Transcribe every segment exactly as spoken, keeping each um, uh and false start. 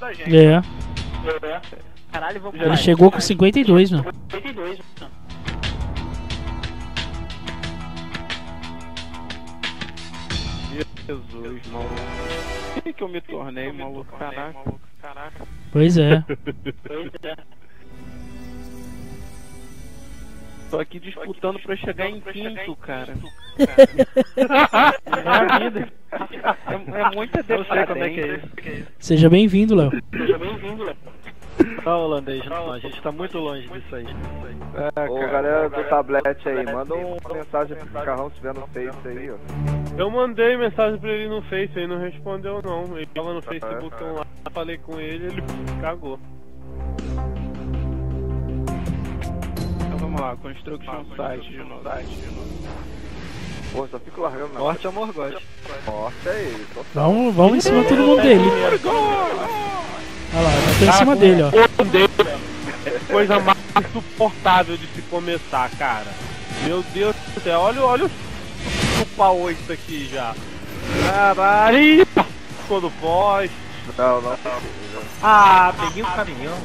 gente. É. Caralho, vou Ele chegou com cinquenta e dois, mano. cinquenta e dois, mano. Jesus, maluco. O que que eu me tornei, maluco? Caraca. Caraca. Pois é. Pois é. Tô aqui disputando pra chegar em quinto, cara. É a vida. É, é muita decadência. Como é que é isso? Seja bem-vindo, Léo. Seja bem-vindo, Léo. Não, holandês, não, a gente tá muito longe disso aí. É, Ô galera do tablet aí, manda uma mensagem pro Carrão se tiver no Face aí, ó. Eu mandei mensagem pra ele no Face, ele não respondeu não. Ele tava no Facebook lá, falei com ele, ele cagou. Então vamos lá, Construction Site de novo. Pô, só fico largando na Morte amor goste. morte aí. Tô... Vamos, vamos em cima de todo mundo dele. Olha lá, eu tô em cima dele, ó. Coisa mais insuportável de se começar, cara. Meu Deus do céu, olha, olha o pau oito aqui já. Caralho, todo pós. Não, não. Ah, peguei o caminhão.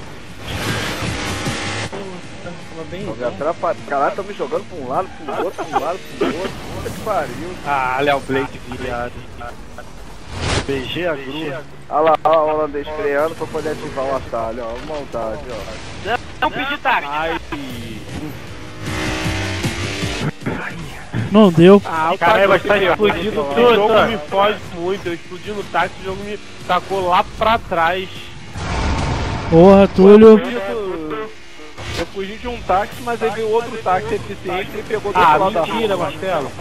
Tava bem. Tô me atrapalhando. Caralho, tô me jogando pra um lado, pro outro, pra um lado, pro outro. Puta que pariu. Ah, Léo Blade, viado. B G a grua. Olha lá, olha lá o holandês freando pra poder ativar o atalho, ó. Maldade, ó. Não pedi táxi. Ai, Não deu. ah, o Caramba, táxi tá explodindo explodindo tudo. tudo. O jogo me foge muito. Eu explodi no táxi, o jogo me tacou lá pra trás. Porra, Túlio. Eu fugi de um táxi, mas aí veio outro táxi eficiente e pegou do Ah, outro lado da mentira, rua. Marcelo.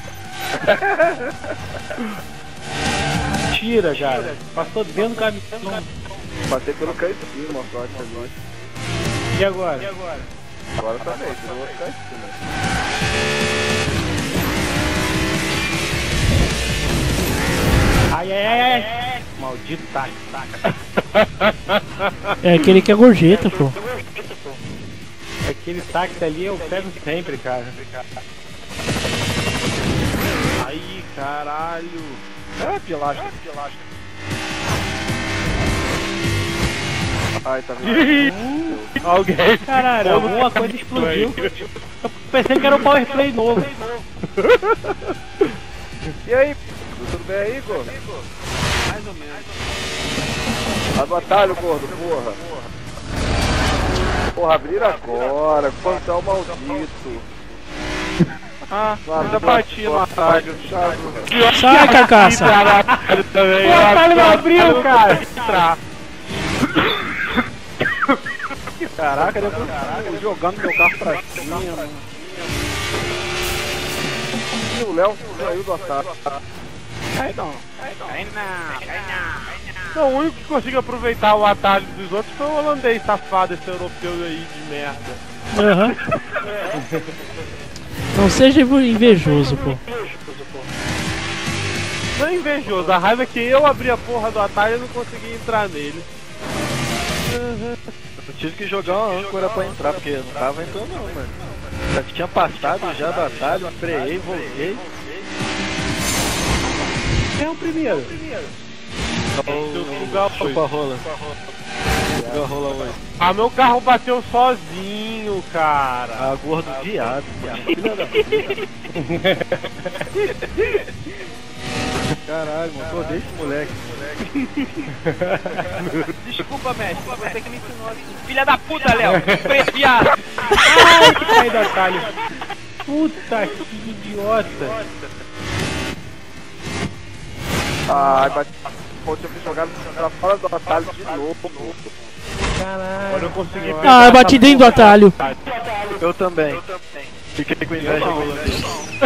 Mentira, cara. Passou dentro do caminhão. Passei pelo cá em cima, só acho agora. E agora? Agora também, tirou outro cá em cima. Ai, ai, ai, ai. Maldito táxi. É aquele que é gorjeta, pô. Aquele táxi ali eu pego sempre, cara. Aí, caralho. É, pilastra. Ai, tá vendo? Alguém. Caralho, alguma coisa explodiu. Eu pensei que era um power play novo. E aí, tudo bem aí, gordo? Mais ou menos. Vai do atalho, gordo, porra. Porra, abrir agora, quanto é o maldito. Ah, ainda bati no atalho, Thiago. Sai, carcaça. Caralho, também. O atalho não abriu, cara. Caraca, eu tô jogando meu carro pra cima, mano. E o Léo saiu do atalho. Aí não. Aí não, aí não. Não, o único que conseguiu aproveitar o atalho dos outros foi o holandês safado, esse europeu aí de merda. Aham. Não seja invejoso, pô. Não é invejoso, a raiva é que eu abri a porra do atalho e não consegui entrar nele. Eu tive que jogar uma âncora pra entrar, porque não tava entrando não, mano. Já tinha passado já do atalho, freiei, voltei. Quem é o primeiro? O Gal Foi com a rola. Com a rola hoje. Ah, meu carro bateu sozinho, cara. Ah, gordo viado, mano. Filha da puta. Caralho, mano, tô desse moleque. Desculpa, mestre, você que me ensinou assim. Filha da puta, Léo! Prefiado! Ai, que caiu do atalho! Puta que idiota! Ai, bati. Pô, tinha que jogar pra fora do atalho de novo. Caralho! Agora eu consegui pegar Ah, eu bati essa dentro do atalho. Eu também. Fiquei com inveja do holandês.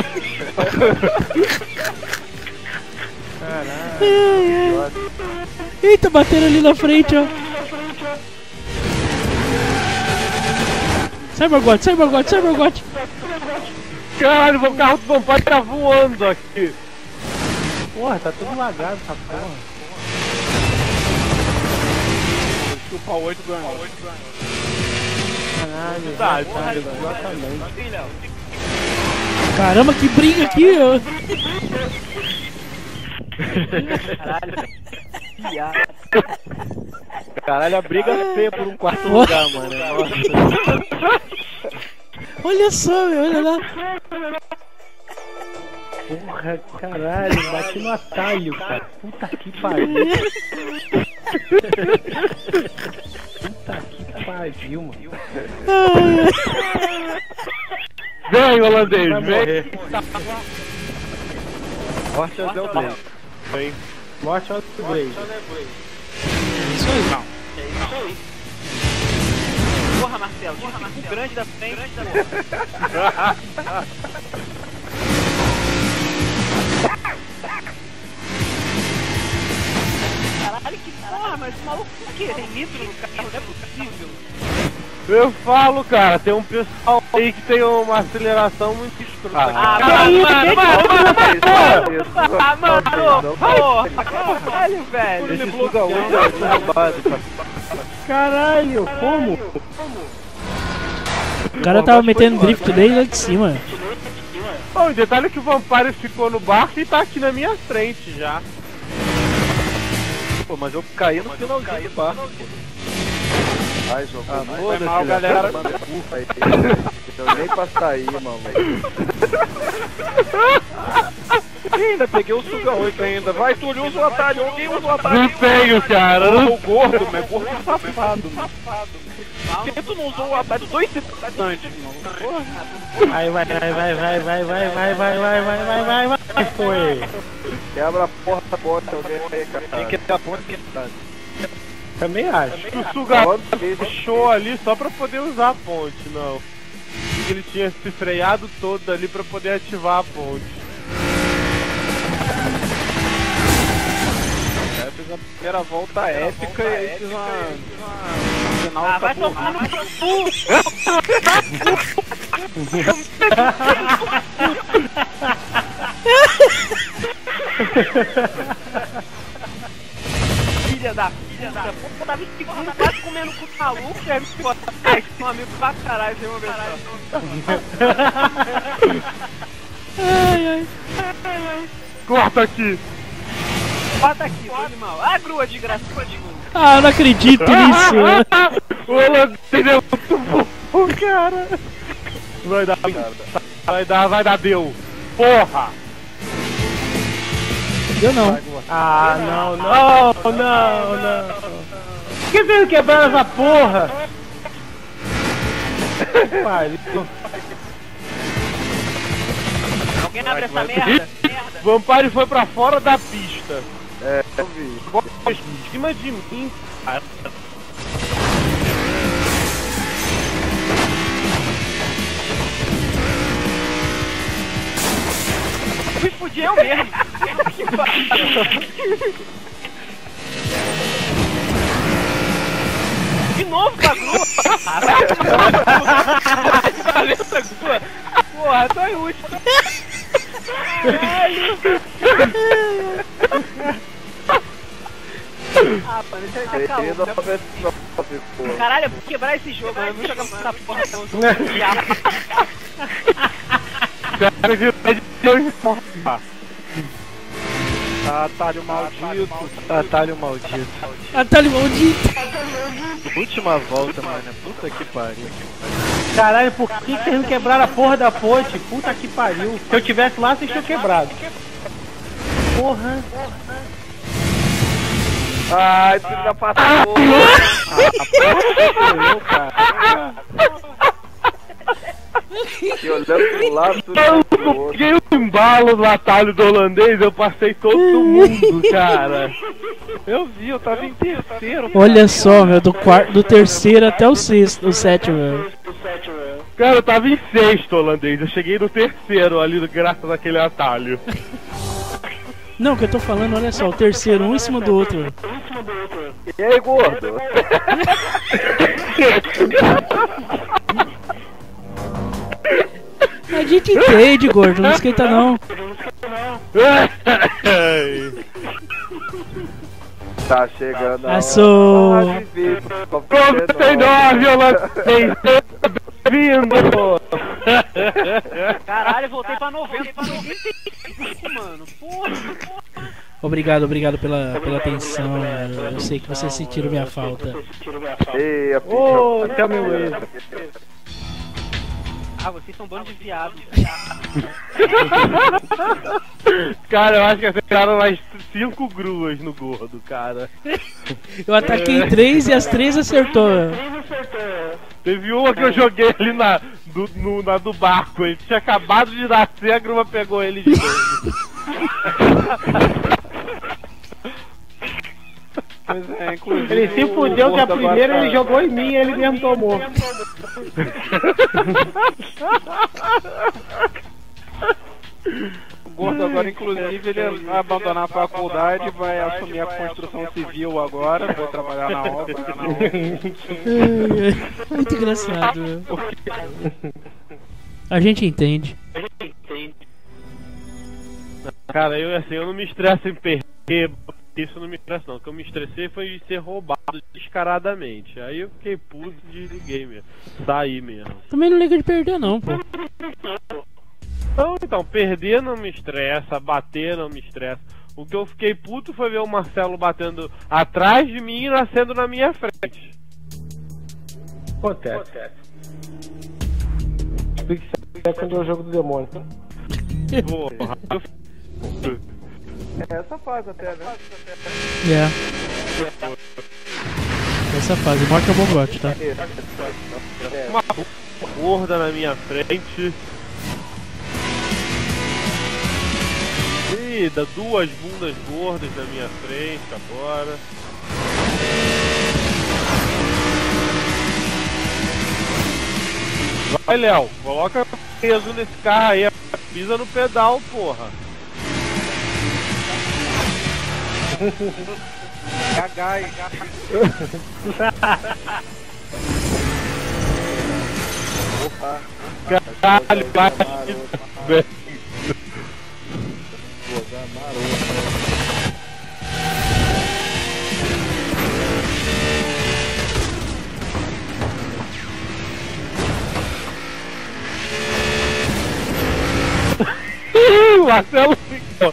Caralho. Eita, bateram ali na frente, ó. Sai, Morgoth, sai, Morgoth, sai, Morgoth. Caralho, o carro do Vampire tá voando aqui. Porra, tá tudo lagado essa porra. O pau oito ganhou. Caralho, Tá, caralho, exatamente. Caramba, que briga aqui, ó. Caralho. Piada. Caralho, a briga é feia por um quarto lugar, mano. Nossa. Olha só, meu, olha lá. Porra, caralho, bati no atalho, cara. Puta que pariu. Puta que pariu, mano. Vem, holandês, vem. Morte ao Zé Blaze. Vem. Morte ao Blaze. Isso aí. Não. É isso aí. Porra, Marcelo, tinha um grande da frente. Porra. Caralho, que porra, mas o maluco o quê? Tem nitro no carro? Não é possível. Eu falo, cara, tem um pessoal aí que tem uma aceleração muito escrota. Ah, cara. mano, mano, mano, ah, mano, porra, caralho, velho. Esse Suga oito é roubado. Caralho, como? O cara tava metendo drift desde lá de cima. Bom, o detalhe é que o Vampire ficou no barco e tá aqui na minha frente já. Pô, mas eu caí no finalzinho do barco. Ai, jogou. Ah, Foi mal, galera. Eu nem pra sair, mano. Ainda peguei o Suga oito ainda. Vai, Túlio, usa o atalho. Alguém usa o atalho. Não tenho, cara. O gordo, mas gordo é safado, mano. Por que tu não usou o atalho dois segundos antes, mano? Vai, vai, vai, vai, vai, vai, vai, vai, vai, vai, vai, vai, vai, vai. Foi. Quebra a porta da bota, alguém aí, cara. Tem que ter a ponta que tá. Também acho. O Suga puxou ali só pra poder usar a ponte, não. Ele tinha se freado todo ali pra poder ativar a ponte. Eu fiz a primeira volta épica e fiz uma... Final Ah, vai tá tomar no cu! Filha da filha da puta, eu tava em segundo, quase comendo com o maluco, e aí me botaram um amigo pra caralho, sem uma versão. Ai, ai. Corta aqui! Bota aqui, tô animal. Ah, grua de graça, grua de grua. Ah, eu não acredito nisso. O holandês é muito bom, cara! Vai dar, vai dar, vai dar, deu! Porra! Eu não. Ah, não, não, não, não. Por que veio quebrar essa porra? Pariu. Alguém abre essa merda? Merda. Vampire foi pra fora da pista. É, eu vi. Em cima de mim, cara. Fui fudir eu mesmo. De novo pra grua. Valeu essa grua. Porra, tô em último. Caralho. Ah, mano, isso aí tá calmo. Caralho, eu vou quebrar esse jogo, eu vou jogar essa porra. Cara, de Atalho maldito. Atalho maldito. Atalho maldito. Última volta, mano. Puta que pariu. Caralho, por que vocês não quebraram a porra da ponte? Puta que pariu. Se eu tivesse lá, vocês tinham quebrado. Porra. Ai, filho da patroa. Eu, cara. E olhando pro lado, tudo Eu pro outro. peguei o embalo do atalho do holandês, eu passei todo mundo, cara. Eu vi, eu tava em terceiro. Olha só, meu, do quarto, do terceiro até o sexto, o sétimo, meu. Cara, eu tava em sexto, holandês. Eu cheguei no terceiro ali, graças àquele atalho. Não, o que eu tô falando, olha só, o terceiro, um em cima do outro. Meu. E aí, gordo? A gente entende, gordo, não esquenta não. Tá chegando a Passou. hora de vir pro noventa e nove, holandês. Vindo. Caralho, eu voltei pra noventa, pra noventa e cinco, mano. Porra, porra. Obrigado, obrigado pela, pela atenção. Eu, eu sei que vocês sentiram minha falta. Ei, a Ô, tell me way. Ah, vocês são bando de viados. Cara, eu acho que acertaram mais cinco gruas no gordo, cara. Eu ataquei três e as três acertou. Teve uma que eu joguei ali na do, no, na do barco. Ele tinha acabado de nascer, a grua pegou ele de novo. Pois é, inclusive, Ele se fudeu que a primeira ele jogou em mim e ele mesmo tomou. O gordo agora, inclusive, ele vai abandonar a faculdade, vai assumir a construção civil agora, vai trabalhar na obra. Muito engraçado. A gente entende. Cara, eu assim, eu não me estresso em perder. Isso não me estressa não. O que eu me estressei foi de ser roubado descaradamente. Aí eu fiquei puto e desliguei mesmo. Saí mesmo. Também não liga de perder não, pô. Então, então, perder não me estressa, bater não me estressa. O que eu fiquei puto foi ver o Marcelo batendo atrás de mim e nascendo na minha frente. Acontece. Split Second é o jogo do demônio. Porra, eu É essa fase até, né? Yeah. Essa fase, marca bom gote, tá? uma gorda na minha frente. Ih, dá duas bundas gordas na minha frente agora. Vai, Léo, coloca peso nesse carro aí, pisa no pedal, porra. Gagai. Opa. Caralho, vai. O Marcelo ficou.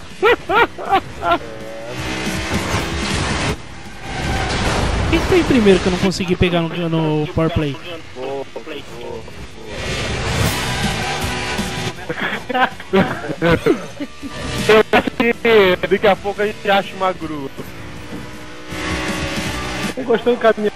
Quem que tem primeiro que eu não consegui pegar no, no Power Play? Vou, vou, vou. Eu acho que daqui a pouco a gente acha uma grua. Quem gostou do caminhão?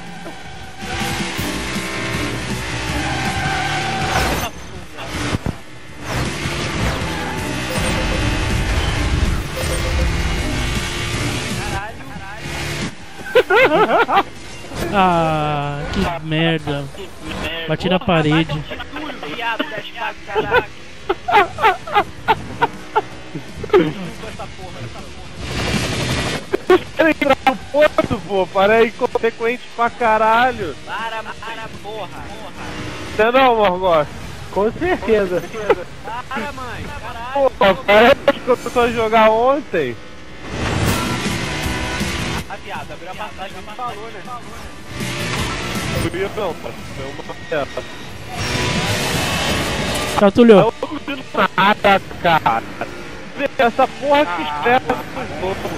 Ah, que merda. Bati na parede. Viado das facas, caralho. Quero entrar no ponto, pô. Parei inconsequente pra caralho. Para, para, porra. Não é não, Morgoth? Com certeza. Para, mãe. Caralho. Pô, parece que eu tô a jogar ontem. Ah, viado, abriu a passagem, não falou, né? Não, não, pô. É uma merda. Tchau, Tulio. Eu não vi nada, cara. Essa porra que estressa dos loucos.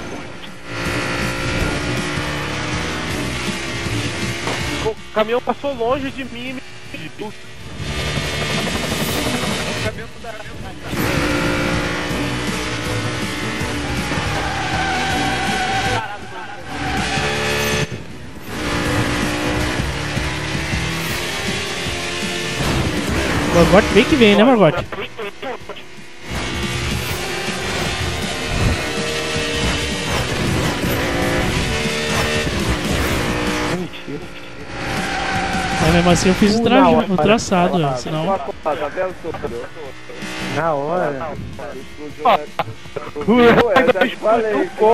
O caminhão passou longe de mim e me pediu. O caminhão da... Margot vem que vem, né, Margot? Mentira. Mas mesmo assim eu fiz o, tra o traçado, senão... Tá vendo, seu? Na hora. Explodiu, né? Eu já te falei. Eu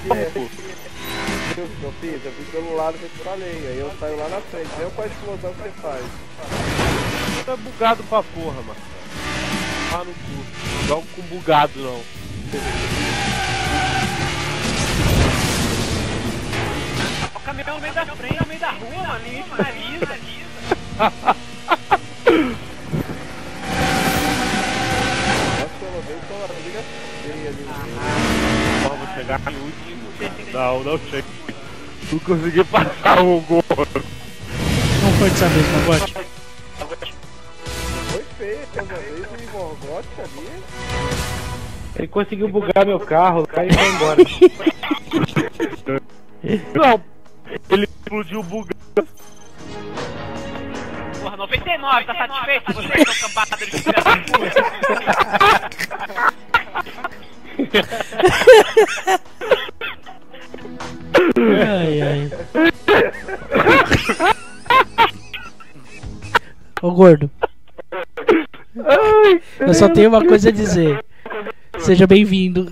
fiz, eu vi pelo lado que eu te falei. Aí eu saio lá na frente. Vê qual a explosão que você faz. Tá bugado pra porra, mano. Ah, no cu. Jogo com bugado, não. O caminhão no meio da frente, no meio da rua, mano. Ninguém finaliza. Nossa, eu vejo só a briga feia ali. Vamos chegar Não, não chega. Não consegui passar o gol. Não foi dessa vez, Morgote. Foi feio, uma vez em Morgoth ali. Ele conseguiu bugar meu carro, caiu e foi embora. Não, ele explodiu bugando. Porra, noventa e nove, tá satisfeito? Vocês são cambada de filha da puta. Ai, ai. Ô gordo, eu só tenho uma coisa a dizer. Seja bem-vindo.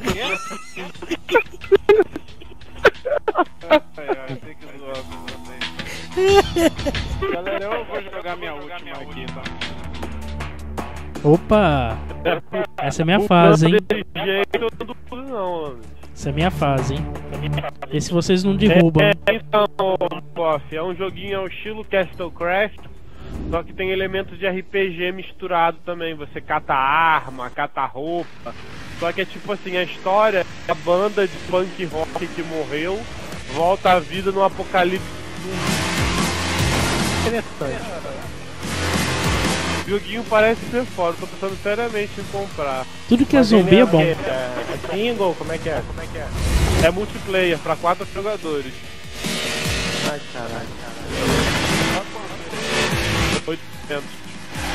Galera, eu vou jogar minha última aqui, tá? Opa! Essa é minha fase, hein? Não jeito, tudo não. Essa é minha fase, hein? E se vocês não derrubam? É, então, Boff, é um joguinho ao estilo Castle Craft, só que tem elementos de R P G misturado também. Você cata arma, cata roupa. Só que é tipo assim, a história é a banda de punk rock que morreu, volta à vida no apocalipse. Interessante. O joguinho parece ser foda, tô pensando seriamente em comprar. Tudo que é Mas zumbi ele é o bom. quê? É, é single? Como é que é? Como é que é? É multiplayer, pra quatro jogadores. Ai, caralho. oitocentos.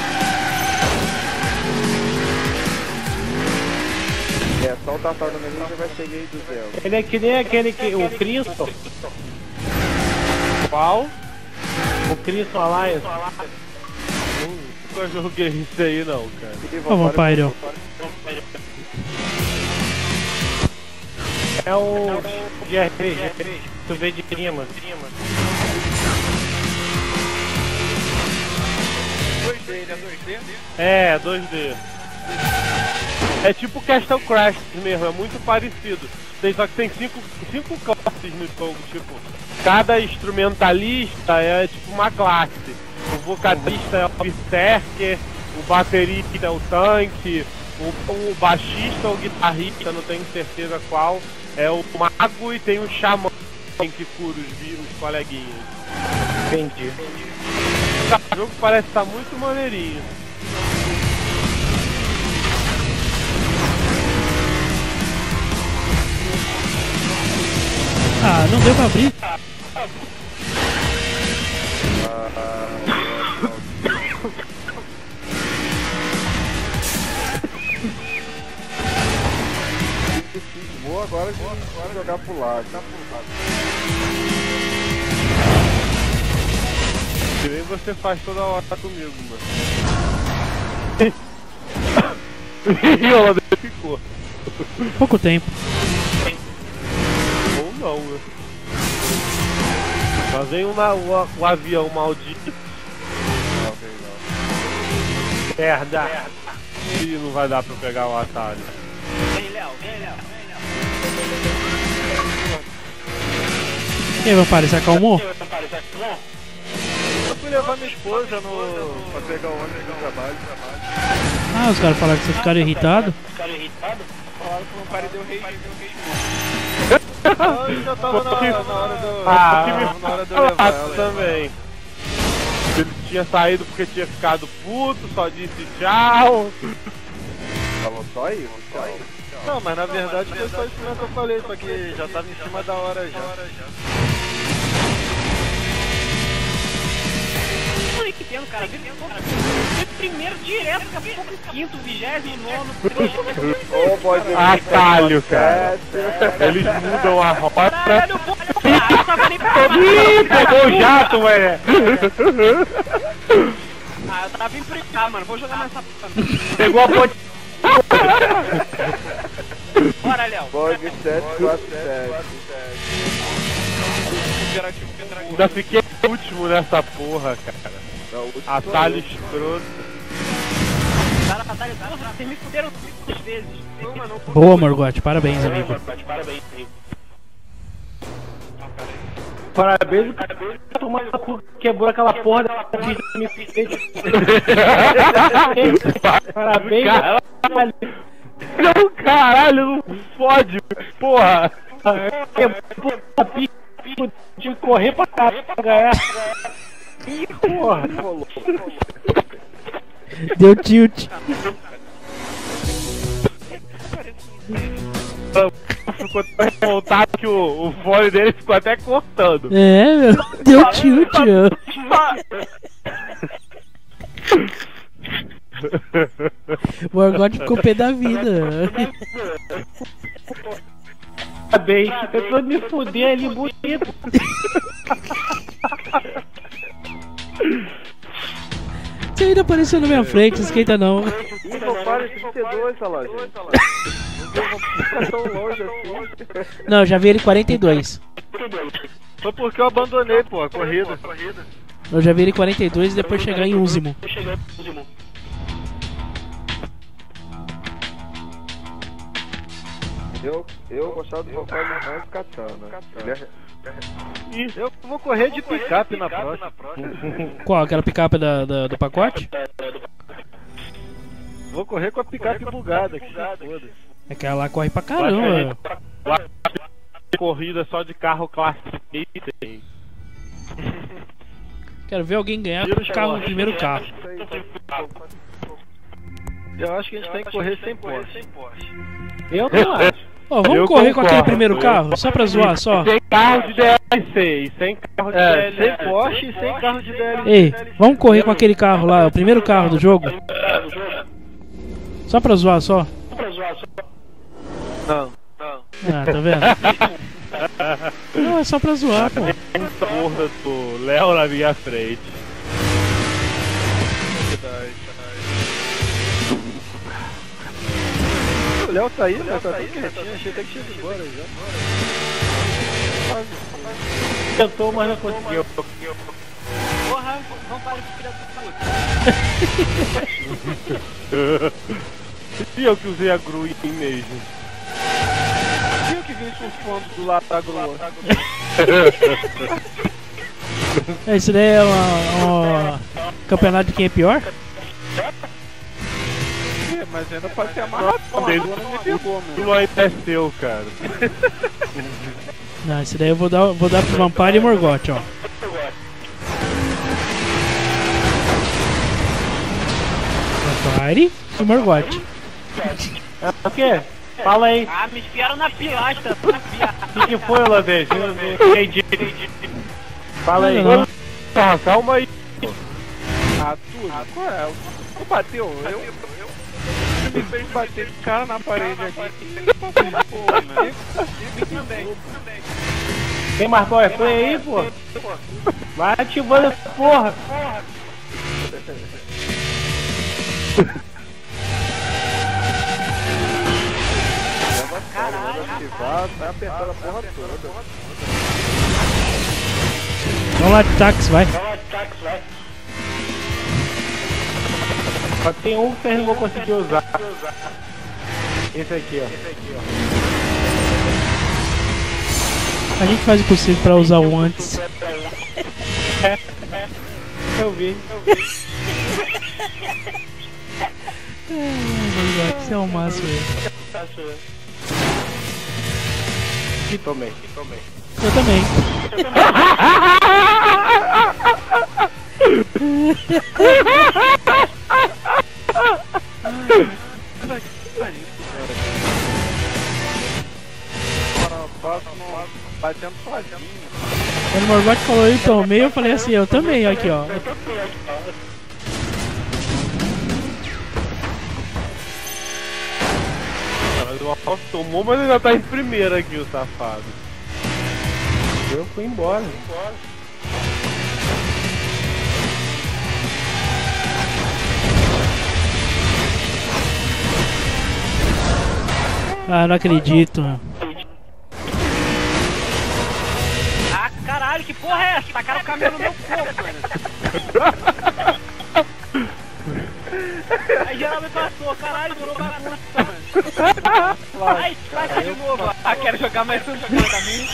É, só o Tartaruga Ninja vai ser gay do céu. Ele é que nem aquele que. O Cristo. Qual? O Cristo Alliance. Hum, nunca joguei isso aí não, cara. Vamos, Pyro. É o de R P G. Tu vê de cima. dois D, né? dois D? É, dois D. É tipo Castle Crash mesmo, é muito parecido. Tem, só que tem cinco, cinco classes no jogo, tipo, cada instrumentalista é tipo uma classe. O vocalista é o berserker, o baterista é o tanque, o, o baixista ou o guitarrista, não tenho certeza qual, é o mago e tem o xamã que cura os, os coleguinhas. Entendi. O jogo parece estar muito maneirinho. Ah, não deu pra abrir? Vou agora de agora jogar pro lado. Tá pro lado. Que nem você faz toda hora comigo, mano. E ela ficou. Pouco tempo. Ou não, né? Mas vem um, o, o avião maldito. Não, ok, não. Merda! Ih, não vai dar pra eu pegar o atalho. Vem, Léo, vem, Léo. E aí, meu pai, você acalmou? Eu fui levar minha esposa no... pra pegar o ônibus do trabalho. Ah, os caras falaram que vocês ficaram irritados. Falaram que o cara deu rei, deu rei. Eu já tava na, na hora do... Ah, na hora de eu levar ela. também. Ele tinha saído porque tinha ficado puto, só disse tchau. Falou só isso? Só isso. Não, mas na verdade foi só isso mesmo que eu falei, só que já tava em cima da hora já. Eu não entendo, cara. Vem primeiro direto, daqui a pouco quinto, vigésimo, nono. Ô, pode Atalho, cara. Eles mudam a rota. Caralho, pô, cara, eu tava nem pra Ih, pegou o jato, velho. Ah, eu tava indo pra cá, mano. Vou jogar nessa puta. Pegou a ponte. Bora, Léo. Bog sete quatro sete. Ainda fiquei último nessa porra, cara. Atalho escroto. Cara, atalho, porra, vocês me fuderam duas vezes. Não, mano, não. Boa, Morgoth, parabéns, amigo. Parabéns, amigo. Parabéns, o cara tomou essa porra, quebrou aquela porra da vida que me fez. Parabéns, caralho. Não, caralho, não fode, porra. É puta pico de correr pra cá pra ganhar. Ih, porra. Deu tilt. Ficou tão revoltado que o, o fone dele ficou até cortando. É, meu. Deu tilt, ó. O Morgoth ficou pé da vida. Bem, eu tô me fuder ali bonito. Você ainda apareceu na minha frente, esquenta não. Ih, meu pai, trinta e dois, olha lá, gente. Não fica tão longe assim. Não, eu já vi ele quarenta e dois. Foi porque eu abandonei, pô, a corrida. Eu já vi ele quarenta e dois e depois chegar em Úzimo. Eu, eu gostava do Volcão mais Katana. Ele é... Eu vou correr de picape na próxima. Qual? Aquela picape da, da- do pacote? Vou correr com a picape bugada, que se foda. Aquela lá corre pra caramba. Corrida só de carro clássico. Quero ver alguém ganhar com o carro, o primeiro carro. Eu acho que a gente tem que correr sem Porsche. Eu não acho. Ó, vamos Eu correr com concordo. aquele primeiro carro? Só pra zoar, só. Sem carro de D L C e sem carro de É, D L C. sem Porsche e sem carro de D L C. Ei, vamos correr com aquele carro lá, o primeiro carro do jogo? Só pra zoar, só. Não. Ah, tá vendo? Não, é só pra zoar, pô. Porra do Léo na minha frente. O Léo tá aí, né? Tá tudo quietinho. Achei até que tinha ido embora já. Tentou, mas não conseguiu. Porra, vamos para de filha da puta. E eu que usei a grua em mesmo. Eu que vim surfando do lado da grua. Esse daí é um campeonato de quem é pior? É, mas ainda pode ser amarrado. Dele. Não me pegou, meu. Tudo ainda é seu, cara. Não, esse daí eu vou dar, vou dar pro Vampire e Morgoth, ó. Vampire e Morgoth. O quê? Fala aí. Ah, me espiaram na pilastra. O que, que foi, holandês? Eu não entendi. Fala aí. Não, não. Ah, calma aí. Ah, tudo. Qual é? Não bateu? Eu, eu, eu me fez bater de cara na parede aqui. Pô, né? Quem marcou é play aí, pô? Vai ativando essa porra. Caralho. Ativar, tá apertando a porra toda. Vamos lá de táxi, vai. Só tem um que vocês não vão conseguir usar. Esse aqui, ó. A gente faz o possível pra usar o antes. Eu vi. Morgoth, você é o máximo aí. E tomei, tomei. Eu também. Batendo sozinho. Quando o Morgoth falou eu tomei, eu falei assim, eu também, aqui ó. Mas o Alfa tomou, mas ainda tá em primeiro aqui, o safado. Eu fui embora. Ah, não acredito. Ah, caralho, que porra é essa? Tacaram o caminhão no meu corpo, mano. Aí geral me passou, caralho, virou bagunça, mano. Vai, vai, vai de novo. Ah, quero jogar mais um jogo da minha.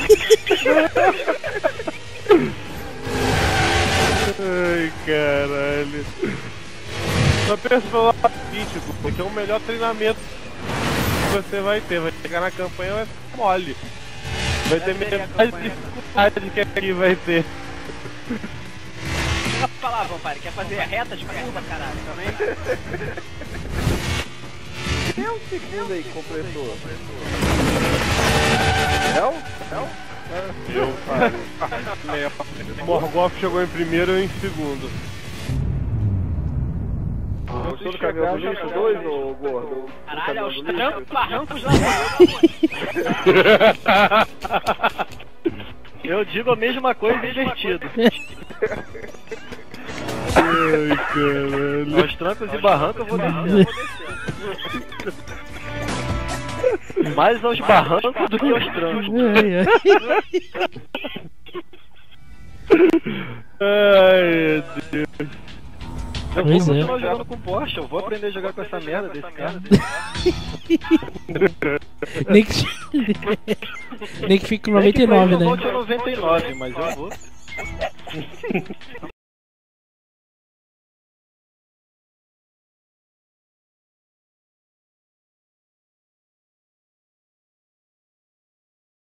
Ai, caralho. Só pensa pelo seguinte, porque é o melhor treinamento que você vai ter. Vai chegar na campanha e vai ficar mole. Vai ter metade de dificuldade que aqui vai ter. Deixa eu falar, Vampire, quer fazer reta de curva, caralho, também? Quem é o segundo aí, compressor? Léo? Léo? Eu, cara. Morgoth chegou em primeiro e em segundo. Gostou do caminhão do lixo dois, ô gordo? Caralho, é os trancos, barrancos lá. Eu digo a mesma coisa invertido. Ai, caralho. Aos trancos e barrancos eu vou descer. Mais aos barrancos do que aos trancos. Ai, meu Deus. Eu vou Pois é. continuar jogando com Porsche, eu vou aprender a jogar com essa merda desse carro. Nem que, nem que fique com noventa e nove, Eu né? volte a noventa e nove, mas eu vou.